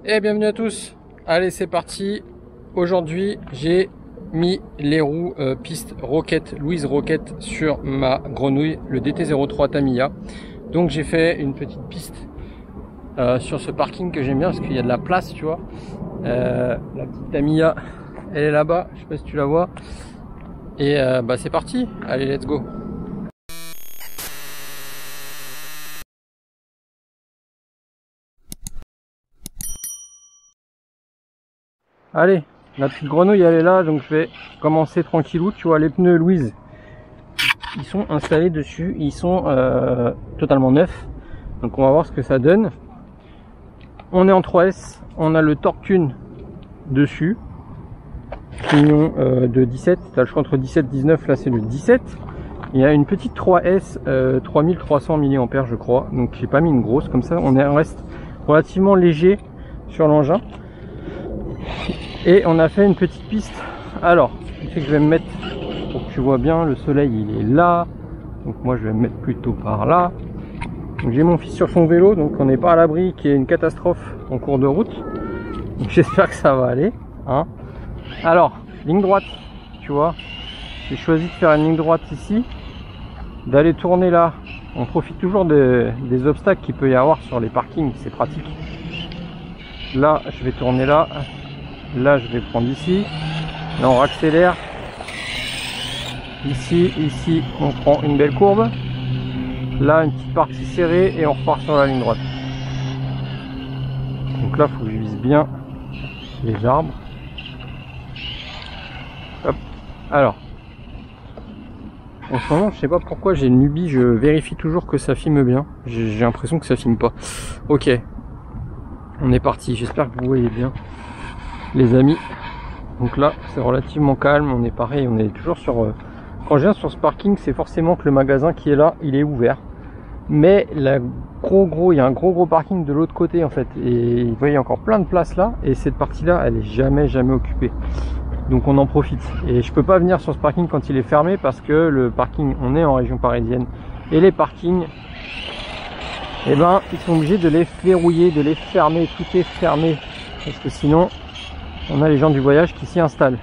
Et bienvenue à tous. Allez, c'est parti. Aujourd'hui, j'ai mis les roues piste Rocket, Louise Rocket sur ma grenouille, le DT03 Tamiya. Donc j'ai fait une petite piste sur ce parking que j'aime bien parce qu'il y a de la place, tu vois. La petite Tamiya, elle est là-bas, je sais pas si tu la vois. Et bah c'est parti. Allez, let's go. Allez, la petite grenouille elle est là, donc je vais commencer tranquillou. Tu vois, les pneus Louise, ils sont installés dessus, ils sont totalement neufs. Donc on va voir ce que ça donne. On est en 3S, on a le Torque-Tune dessus. Pignon de 17, tu as le choix entre 17 et 19, là c'est le 17. Il y a une petite 3S 3300 mAh je crois, donc j'ai pas mis une grosse, comme ça on reste relativement léger sur l'engin. Et on a fait une petite piste. Alors, ce qui fait que je vais me mettre, pour que tu vois bien, le soleil il est là, donc moi je vais me mettre plutôt par là. Donc j'ai mon fils sur son vélo, donc on n'est pas à l'abri qu'il y ait une catastrophe en cours de route. Donc j'espère que ça va aller, hein. Alors, ligne droite, tu vois, j'ai choisi de faire une ligne droite ici, d'aller tourner là. On profite toujours des obstacles qu'il peut y avoir sur les parkings, c'est pratique. Là, je vais tourner là. Là, je vais prendre ici. Là, on accélère. Ici, on prend une belle courbe. Là, une petite partie serrée et on repart sur la ligne droite. Donc là, il faut que je vise bien les arbres. Hop. Alors, en ce moment, je sais pas pourquoi j'ai une lubie. Je vérifie toujours que ça filme bien. J'ai l'impression que ça filme pas. Ok, on est parti. J'espère que vous voyez bien, les amis. Donc là c'est relativement calme, on est pareil, on est toujours sur quand je viens sur ce parking, c'est forcément que le magasin qui est là il est ouvert, mais il y a un gros parking de l'autre côté en fait, et vous voyez il y a encore plein de places là, et cette partie là elle est jamais occupée, donc on en profite. Et je peux pas venir sur ce parking quand il est fermé parce que le parking, on est en région parisienne et les parkings, eh ben ils sont obligés de les verrouiller, de les fermer, tout est fermé parce que sinon on a les gens du voyage qui s'y installent.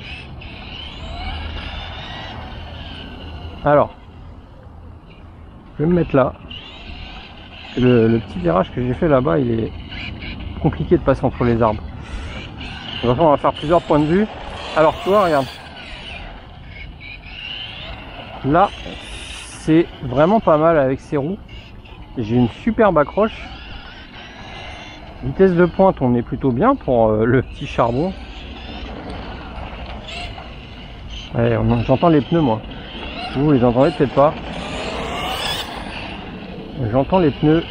Alors, je vais me mettre là. Le petit virage que j'ai fait là-bas, il est compliqué de passer entre les arbres. De toute façon, on va faire plusieurs points de vue. Alors, tu vois, regarde. Là, c'est vraiment pas mal avec ces roues. J'ai une superbe accroche. Vitesse de pointe, on est plutôt bien pour le petit charbon. Ouais, j'entends les pneus moi. Vous les entendez peut-être pas. J'entends les pneus.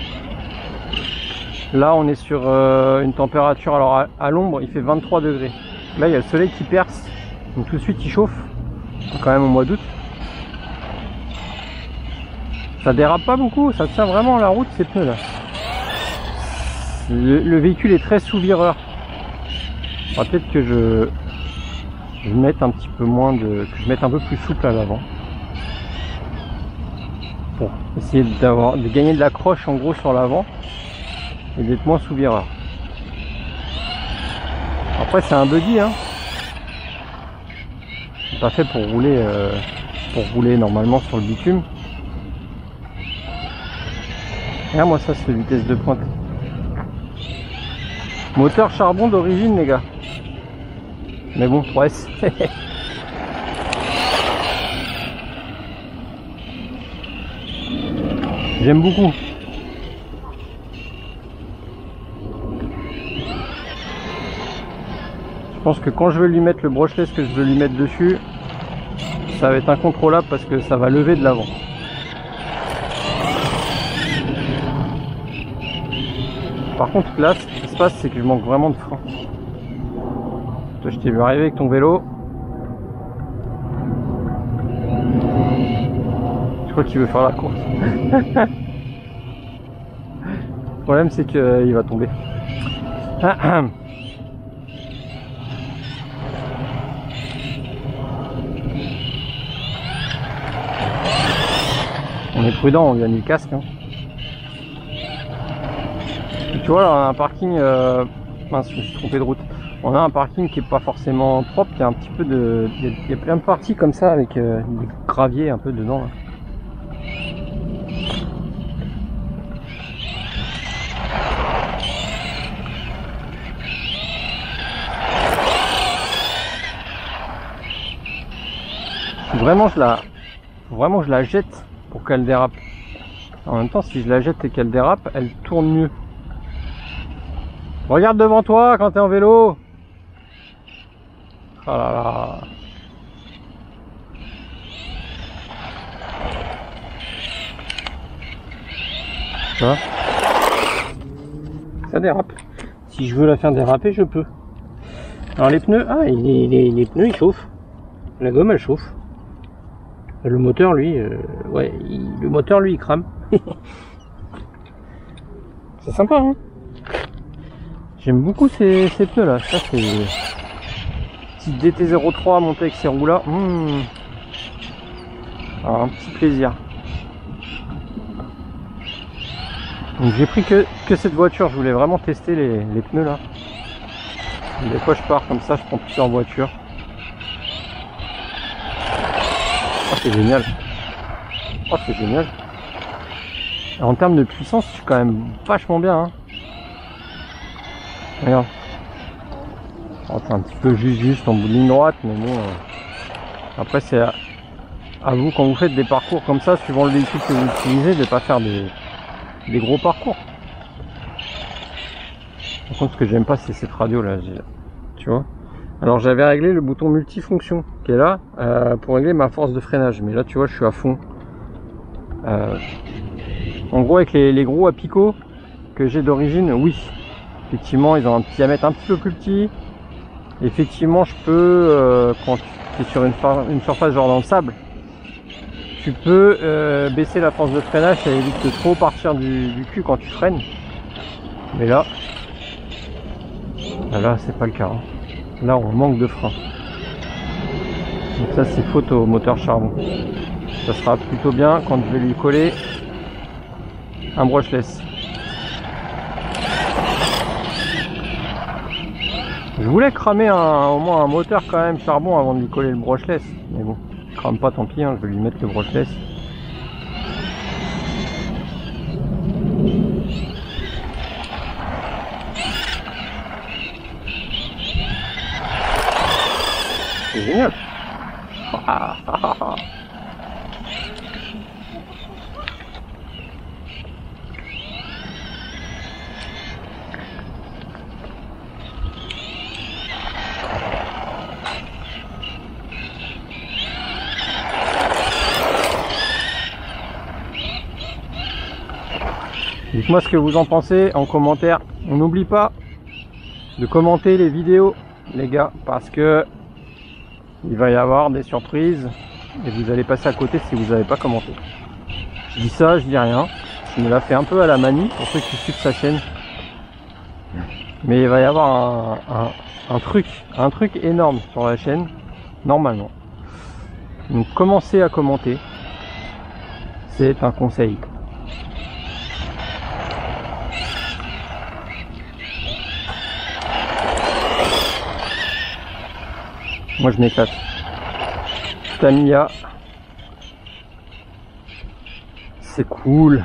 Là on est sur une température, alors à l'ombre il fait 23 degrés. Là il y a le soleil qui perce, donc tout de suite il chauffe. C'est quand même au mois d'août. Ça dérape pas beaucoup, ça tient vraiment la route ces pneus là. Le véhicule est très sous-vireur. Peut-être que je mette un petit peu moins que je mette un peu plus souple à l'avant pour essayer de gagner de l'accroche en gros sur l'avant et d'être moins sous-vireur. Après c'est un buggy, hein. C'est pas fait pour rouler normalement sur le bitume. Regarde moi ça, c'est vitesse de pointe. Moteur charbon d'origine les gars. Mais bon, 3S. J'aime beaucoup. Je pense que quand je vais lui mettre le brushless que je veux lui mettre dessus, ça va être incontrôlable parce que ça va lever de l'avant. Par contre là, ce qui se passe, c'est que je manque vraiment de frein. Toi, je t'ai vu arriver avec ton vélo. Je crois qu'il veut faire la course. Le problème, c'est qu'il va tomber. On est prudent, on lui a mis le casque. Hein. Tu vois, là, on a un parking mince, je me suis trompé de route. On a un parking qui est pas forcément propre, il y a un petit peu de... Il y a plein de parties comme ça avec des graviers un peu dedans. Là. Vraiment je la jette pour qu'elle dérape. En même temps, si je la jette et qu'elle dérape, elle tourne mieux. Regarde devant toi quand t'es en vélo. Oh là là. Tu vois ? Ça dérape. Si je veux la faire déraper, je peux. Alors les pneus, ah, les pneus ils chauffent. La gomme elle chauffe. Le moteur lui, le moteur lui il crame. C'est sympa hein. J'aime beaucoup ces pneus là. Ça c'est petit DT03 monté avec ces roues là. Alors, un petit plaisir. Donc j'ai pris que cette voiture. Je voulais vraiment tester les pneus là. Des fois je pars comme ça, je prends plusieurs voitures. Oh c'est génial. Oh c'est génial. En termes de puissance, je suis quand même vachement bien. Hein. Regarde. Oh, c'est un petit peu juste en bout de ligne droite, mais bon. Après c'est à vous quand vous faites des parcours comme ça, suivant le véhicule que vous utilisez, de ne pas faire des gros parcours. Par contre, ce que j'aime pas, c'est cette radio là. Tu vois. Alors j'avais réglé le bouton multifonction qui est là pour régler ma force de freinage, mais là tu vois je suis à fond. En gros avec les gros apicots que j'ai d'origine, oui, effectivement ils ont un diamètre un petit peu plus petit. Effectivement je peux, quand tu es sur une surface genre dans le sable, tu peux baisser la force de freinage, ça évite de trop partir du cul quand tu freines. Mais là c'est pas le cas. Hein. Là on manque de frein. Donc ça c'est faute au moteur charbon. Ça sera plutôt bien quand je vais lui coller un brushless. Je voulais cramer au moins un moteur quand même charbon avant de lui coller le brushless. Mais bon, je crame pas, tant pis, hein, je vais lui mettre le brushless. C'est génial. Dites-moi ce que vous en pensez en commentaire. On n'oublie pas de commenter les vidéos, les gars, parce que il va y avoir des surprises et vous allez passer à côté si vous n'avez pas commenté. Je dis ça, je dis rien. Je me la fais un peu à la manie pour ceux qui suivent sa chaîne. Mais il va y avoir un truc énorme sur la chaîne, normalement. Donc commencez à commenter. C'est un conseil. Moi je m'éclate. Tamiya. C'est cool.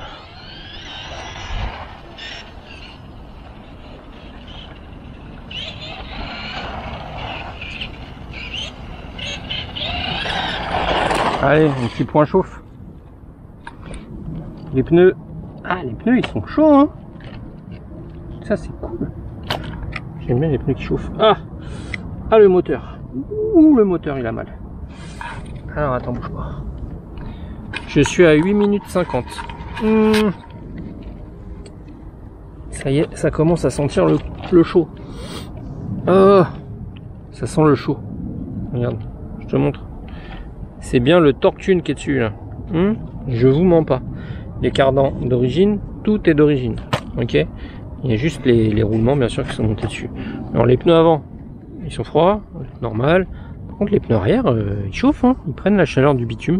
Allez, un petit point chauffe. Les pneus. Ah, les pneus ils sont chauds hein. Ça c'est cool. J'aime bien les pneus qui chauffent. Ah, le moteur. Ouh, le moteur il a mal. Alors attends, bouge pas. Je suis à 8 minutes 50. Ça y est, ça commence à sentir le chaud. Ah, ça sent le chaud. Regarde, je te montre. C'est bien le Torque-Tune qui est dessus là. Je vous mens pas. Les cardans d'origine, tout est d'origine. Ok. Il y a juste les roulements bien sûr qui sont montés dessus. Alors les pneus avant, ils sont froids, normal. Par contre les pneus arrière, ils chauffent, hein. Ils prennent la chaleur du bitume.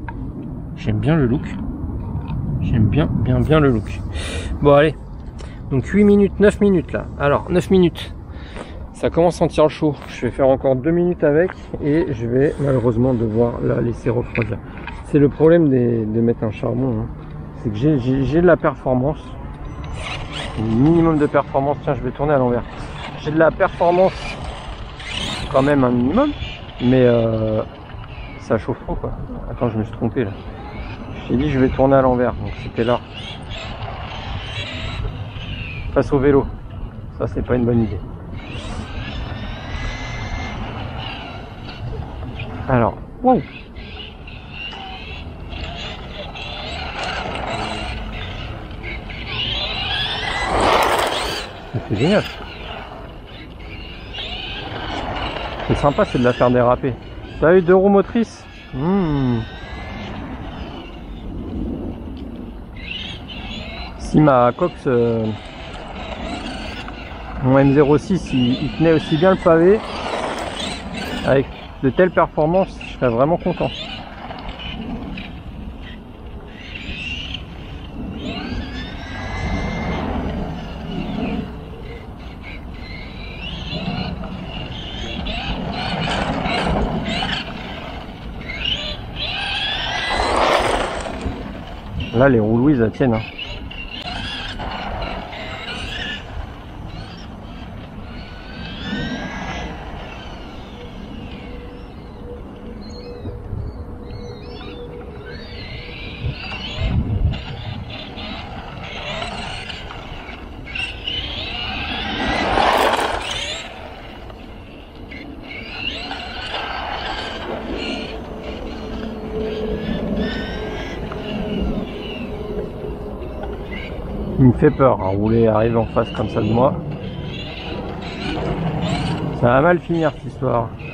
J'aime bien le look. J'aime bien le look. Bon allez, Donc 8 minutes, 9 minutes là. Alors 9 minutes. Ça commence à sentir chaud. Je vais faire encore 2 minutes avec et je vais malheureusement devoir la laisser refroidir. C'est le problème de mettre un charbon. Hein. C'est que j'ai de la performance. Un minimum de performance. Tiens, je vais tourner à l'envers. J'ai de la performance quand même un minimum. Mais ça chauffe trop quoi. Attends, je me suis trompé là. J'ai dit je vais tourner à l'envers. Donc c'était là. Face au vélo. Ça c'est pas une bonne idée. Alors, wow. C'est génial. C'est sympa, c'est de la faire déraper. T'as eu 2 roues motrices. Si ma Cox, mon M06, il tenait aussi bien le pavé, avec de telles performances, je serais vraiment content. Là, les roues Louise, elles tiennent. Hein. Il me fait peur à rouler, arriver en face comme ça de moi. Ça va mal finir cette histoire.